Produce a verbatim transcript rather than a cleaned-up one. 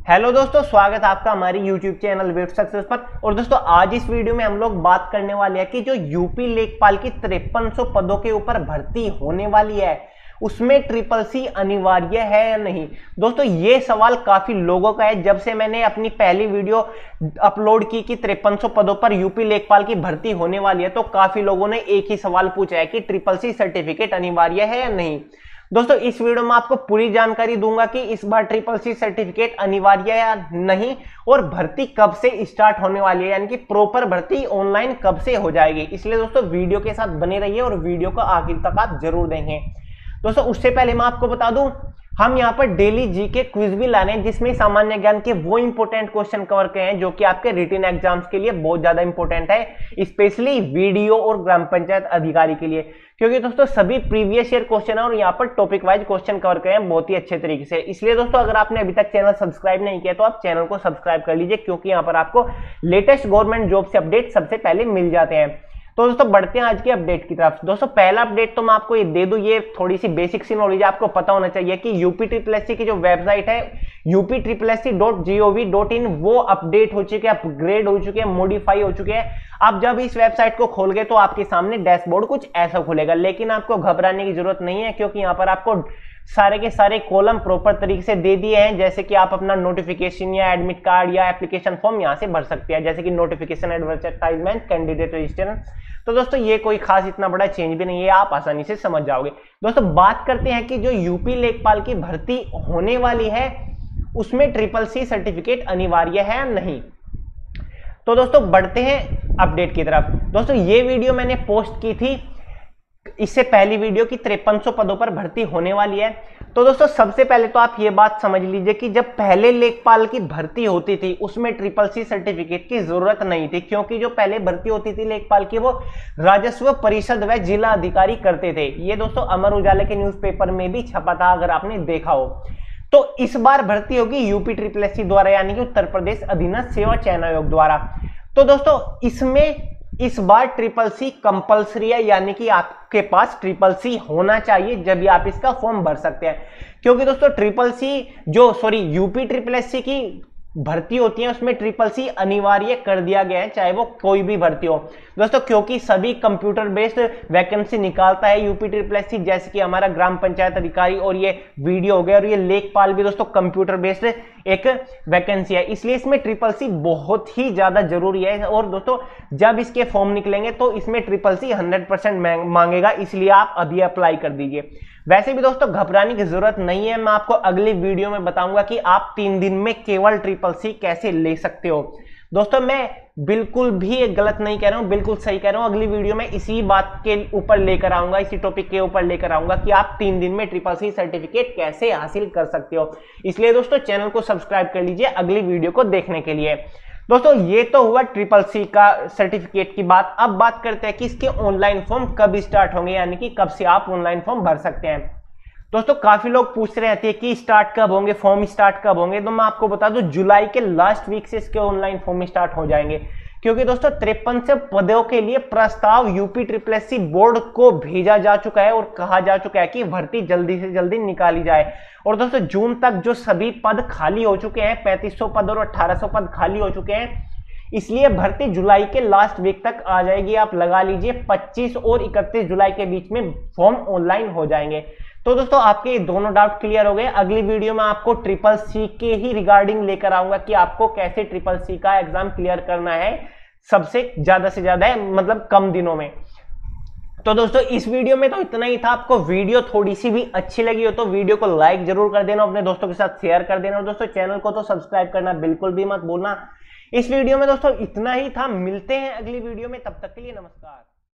Hello दोस्तों, स्वागत है आपका हमारी यूट्यूब चैनल वेब सक्सेस पर। और दोस्तों आज इस वीडियो में हम लोग बात करने वाले हैं कि जो यूपी लेखपाल की तिरपन सौ पदों के ऊपर भर्ती होने वाली है उसमें ट्रिपल सी अनिवार्य है या नहीं। दोस्तों ये सवाल काफी लोगों का है। जब से मैंने अपनी पहली वीडियो अपलोड की कि तिरपन सौ पदों पर यूपी लेखपाल की भर्ती होने वाली है तो काफी लोगों ने एक ही सवाल पूछा है कि ट्रिपल सी सर्टिफिकेट अनिवार्य है या नहीं। दोस्तों इस वीडियो में आपको पूरी जानकारी दूंगा कि इस बार ट्रिपल सी सर्टिफिकेट अनिवार्य है या नहीं और भर्ती कब से स्टार्ट होने वाली है, यानी कि प्रॉपर भर्ती ऑनलाइन कब से हो जाएगी। इसलिए दोस्तों वीडियो के साथ बने रहिए और वीडियो को आखिर तक आप जरूर देखें। दोस्तों उससे पहले मैं आपको बता दूं, हम यहाँ पर डेली जी के क्विज भी ला रहे हैं जिसमें सामान्य ज्ञान के वो इंपोर्टेंट क्वेश्चन कवर किए हैं जो कि आपके रिटन एग्जाम्स के लिए बहुत ज्यादा इंपॉर्टेंट है, स्पेशली वीडियो और ग्राम पंचायत अधिकारी के लिए, क्योंकि दोस्तों सभी प्रीवियस ईयर क्वेश्चन है और यहाँ पर टॉपिक वाइज क्वेश्चन कवर किए हैं बहुत ही अच्छे तरीके से। इसलिए दोस्तों अगर आपने अभी तक चैनल सब्सक्राइब नहीं किया तो आप चैनल को सब्सक्राइब कर लीजिए, क्योंकि यहाँ पर आपको लेटेस्ट गवर्नमेंट जॉब से अपडेट सबसे पहले मिल जाते हैं। तो दोस्तों बढ़ते हैं आज के अपडेट की तरफ। दोस्तों पहला अपडेट तो मैं आपको ये दे दूं, ये थोड़ी सी बेसिक सी नॉलेज आपको पता होना चाहिए कि यूपी ट्रिपल एस सी की जो वेबसाइट है UP triple S C dot G O V dot in वो अपडेट हो चुके हैं, अपग्रेड हो चुके हैं, मॉडिफाई हो चुके हैं। आप जब इस वेबसाइट को खोल गए तो आपके सामने डैशबोर्ड कुछ ऐसा खुलेगा, लेकिन आपको घबराने की जरूरत नहीं है क्योंकि यहाँ पर आपको सारे के सारे कॉलम प्रॉपर तरीके से दे दिए हैं, जैसे कि आप अपना नोटिफिकेशन या एडमिट कार्ड या एप्लीकेशन फॉर्म यहाँ से भर सकते हैं, जैसे कि नोटिफिकेशन, एडवर्टाइजमेंट, कैंडिडेट रजिस्ट्रेशन। तो दोस्तों ये कोई खास इतना बड़ा चेंज भी नहीं है, आप आसानी से समझ जाओगे। दोस्तों बात करते हैं कि जो यूपी लेखपाल की भर्ती होने वाली है उसमें ट्रिपल सी सर्टिफिकेट अनिवार्य है या नहीं। तो दोस्तों बढ़ते हैं अपडेट की तरफ। दोस्तों ये वीडियो मैंने पोस्ट की थी इससे पहली वीडियो की तिरपन सौ पदों पर भर्ती होने वाली है। तो दोस्तों सबसे पहले तो आप ये बात समझ लीजिए कि जब पहले लेखपाल की भर्ती होती थी उसमें ट्रिपल सी सर्टिफिकेट की जरूरत नहीं थी, क्योंकि जो पहले भर्ती होती थी लेखपाल की वो राजस्व परिषद व जिला अधिकारी करते थे। ये दोस्तों अमर उजाला के न्यूज़पेपर में भी छपा था अगर आपने देखा हो। तो इस बार भर्ती होगी यूपी ट्रिपल एस सी द्वारा, यानी कि उत्तर प्रदेश अधीनस्थ सेवा चयन आयोग द्वारा। तो दोस्तों इसमें इस बार ट्रिपल सी कंपलसरी है, यानी कि आपके पास ट्रिपल सी होना चाहिए जब भी आप इसका फॉर्म भर सकते हैं। क्योंकि दोस्तों ट्रिपल सी जो sorry UP triple S C की भर्ती होती है उसमें ट्रिपल सी अनिवार्य कर दिया गया है, चाहे वो कोई भी भर्ती हो दोस्तों, क्योंकि सभी कंप्यूटर बेस्ड वैकेंसी निकालता है यूपी ट्रिपल एस सी, जैसे कि हमारा ग्राम पंचायत अधिकारी और ये वीडियो हो गया, और ये लेखपाल भी दोस्तों कंप्यूटर बेस्ड एक वैकेंसी है। इसलिए इसमें ट्रिपल सी बहुत ही ज्यादा जरूरी है। और दोस्तों जब इसके फॉर्म निकलेंगे तो इसमें ट्रिपल सी हंड्रेड परसेंट मांगेगा, इसलिए आप अभी अप्लाई कर दीजिए। वैसे भी दोस्तों घबराने की जरूरत नहीं है, मैं आपको अगली वीडियो में बताऊंगा कि आप तीन दिन में केवल ट्रिपल सी कैसे ले सकते हो। दोस्तों मैं बिल्कुल भी गलत नहीं कह रहा हूं, बिल्कुल सही कह रहा हूं। अगली वीडियो में इसी बात के ऊपर लेकर आऊंगा, इसी टॉपिक के ऊपर लेकर आऊंगा कि आप तीन दिन में ट्रिपल सी सर्टिफिकेट कैसे हासिल कर सकते हो। इसलिए दोस्तों चैनल को सब्सक्राइब कर लीजिए अगली वीडियो को देखने के लिए। दोस्तों ये तो हुआ ट्रिपल सी का सर्टिफिकेट की बात। अब बात करते हैं कि इसके ऑनलाइन फॉर्म कब स्टार्ट होंगे, यानी कि कब से आप ऑनलाइन फॉर्म भर सकते हैं। दोस्तों काफी लोग पूछ रहे थे कि स्टार्ट कब होंगे, फॉर्म स्टार्ट कब होंगे। तो मैं आपको बता दूं जुलाई के लास्ट वीक से इसके ऑनलाइन फॉर्म स्टार्ट हो जाएंगे, क्योंकि दोस्तों तिरपन से पदों के लिए प्रस्ताव UP triple S C board को भेजा जा चुका है और कहा जा चुका है कि भर्ती जल्दी से जल्दी निकाली जाए। और दोस्तों जून तक जो सभी पद खाली हो चुके हैं, पैंतीस सौ पद और अठारह सौ पद खाली हो चुके हैं, इसलिए भर्ती जुलाई के लास्ट वीक तक आ जाएगी। आप लगा लीजिए पच्चीस और इकतीस जुलाई के बीच में फॉर्म ऑनलाइन हो जाएंगे। तो दोस्तों आपके दोनों डाउट क्लियर हो गए। अगली वीडियो में आपको ट्रिपल सी के ही रिगार्डिंग लेकर आऊंगा कि आपको कैसे ट्रिपल सी का एग्जाम क्लियर करना है सबसे ज्यादा से ज्यादा है, मतलब कम दिनों में। तो दोस्तों इस वीडियो में तो इतना ही था। आपको वीडियो थोड़ी सी भी अच्छी लगी हो तो वीडियो को लाइक जरूर कर देना, अपने दोस्तों के साथ शेयर कर देना, और दोस्तों चैनल को तो सब्सक्राइब करना बिल्कुल भी मत भूलना। इस वीडियो में दोस्तों इतना ही था, मिलते हैं अगली वीडियो में, तब तक के लिए नमस्कार।